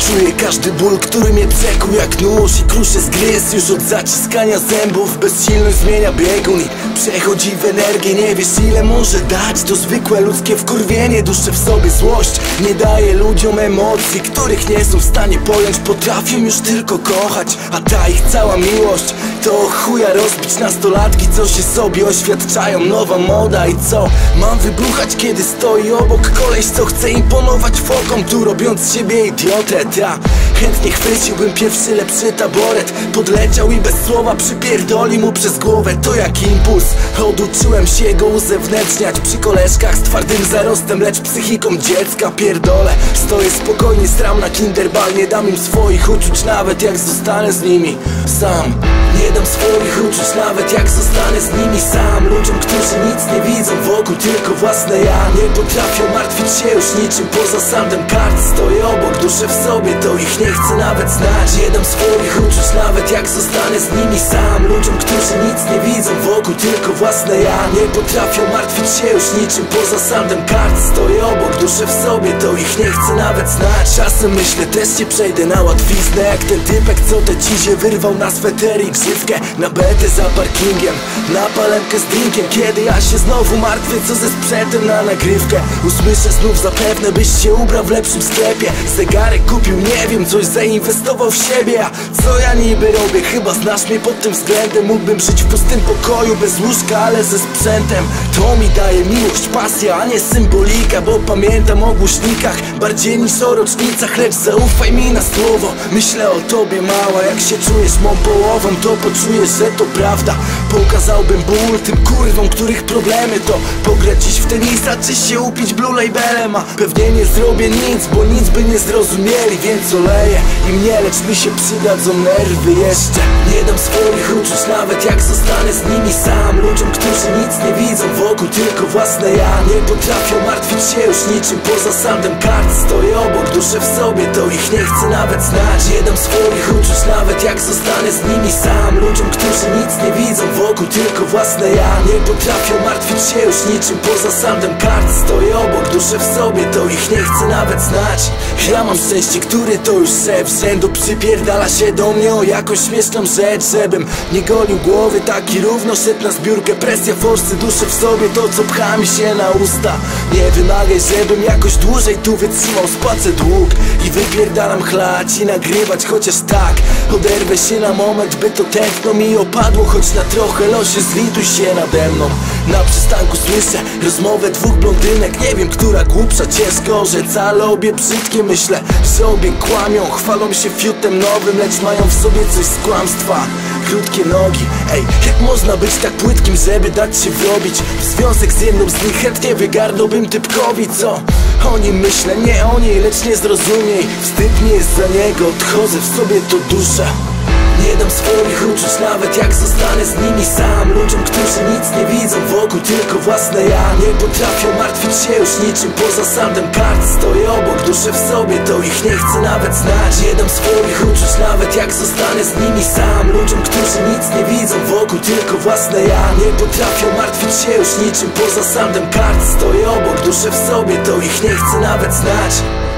Czuję każdy ból, który mnie przekuł jak nóż i kruszy zgryz już od zaciskania zębów. Bezsilność zmienia biegun i przechodzi w energię. Nie wiesz ile może dać to zwykłe ludzkie wkurwienie. Duszę w sobie złość, nie daje ludziom emocji, których nie są w stanie pojąć. Potrafią już tylko kochać, a ta ich cała miłość to chuja rozbić nastolatki, co się sobie oświadczają. Nowa moda i co? Mam wybuchać, kiedy stoi obok koleś, co chce imponować fokom, tu robiąc z siebie idiotę. Ta chętnie chwyciłbym pierwszy lepszy taboret, podleciał i bez słowa przypierdoli mu przez głowę. To jak impuls, oduczyłem się go uzewnętrzniać przy koleżkach z twardym zarostem, lecz psychiką dziecka. Pierdolę, stoję spokojnie, stram na kinderbal. Nie dam im swoich uczuć, nawet jak zostanę z nimi sam. Nie dam swoich uczuć, nawet jak zostanę z nimi sam. Ludziom, którzy nic nie widzą wokół, tylko własne ja. Nie potrafią martwić się już niczym poza sandem kart. Stoję obok, duszę w sobie, to ich nie chcę nawet znać. Nie dam swoich uczuć, nawet jak zostanę z nimi sam. Ludziom, którzy nic nie widzą wokół, tylko własne ja. Nie potrafią martwić się już niczym poza sandem kart. Stoję obok, duszę w sobie, to ich nie chcę nawet znać. Czasem myślę, też się przejdę na łatwiznę, jak ten typek, co te cizie wyrwał na sweter i grzywkę, na betę za parkingiem, na palemkę z drinkiem. Kiedy ja się znowu martwię, co ze sprzętem na nagrywkę. Usłyszę znów zapewne, byś się ubrał w lepszym sklepie. Zegarek kupił, nie wiem, coś zainwestował w siebie. A co ja niby robię? Chyba znasz mnie pod tym względem. Mógłbym żyć w pustym pokoju, bez łóżka, ale ze sprzętem. To mi daje miłość, pasja, a nie symbolika. Bo pamiętam o głośnikach bardziej niż o rocznicach. Lecz zaufaj mi na słowo, myślę o tobie mała. Jak się czujesz mą połową, to poczujesz, że to prawda. Pokazałbym ból tym kurwom, których problemy to pograć dziś w tenisa, czy się upić blue labelem. A pewnie nie zrobię nic, bo nic by nie zrozumieli, więc oleję im nie, lecz mi się przydadzą nerwy jeszcze. Nie dam swoich uczuć, nawet jak zostanę z nimi sam. Ludziom, którzy nic nie widzą wokół, tylko własne ja. Nie potrafią martwić się już niczym poza sandem kart. Stoję obok, duszę w sobie, to ich nie chcę nawet znać. Nie dam swoich uczuć, nawet jak zostanę z nimi sam. Ludziom, którzy nic nie widzą wokół, tylko własne ja. Nie potrafią martwić się już niczym poza sandem kart. Stoję obok, duszę w sobie, to ich nie chcę nawet znać. Ja mam szczęście, który to już szef rzędu, przypierdala się do mnie o jakąś śmieszną rzecz, żebym nie golił głowy, taki równo szedł na zbiórkę. Presja forsy, duszę w sobie to, co pcha mi się na usta. Nie wymagaj, żebym jakoś dłużej tu wytrzymał, spłacę dług i wypierdalam chlać i nagrywać. Chociaż tak, oderwę się na moment, by to tętno mi opadło, choć na trochę. Losie, zlituj się nade mną. Na przystanku słyszę rozmowę dwóch blondynek. Nie wiem, która głupsza, ciężko rzec, ale obie brzydkie. Myślę, że obie kłamią, chwalą się fiutem nowym, lecz mają w sobie coś z kłamstwa. Krótkie nogi, ej, jak można być tak płytkim, żeby dać się wrobić w związek z jedną z nich? Chętnie wygarnąłbym typkowi, co o nim myślę, nie o niej, lecz nie zrozumiej. Wstyd mi jest za niego, odchodzę w sobie to duszę. Nie dam swoich uczuć, nawet jak zostanę z nimi sam. Ludziom, którzy nic nie widzą wokół, tylko własne ja. Nie potrafią martwić się już niczym poza sandem kart. Stoję obok, duszę w sobie, to ich nie chcę nawet znać. Nie dam swoich uczuć, nawet jak zostanę z nimi sam. Ludziom, którzy nic nie widzą wokół, tylko własne ja. Nie potrafią martwić się już niczym poza sandem kart. Stoję obok, duszę w sobie, to ich nie chcę nawet znać.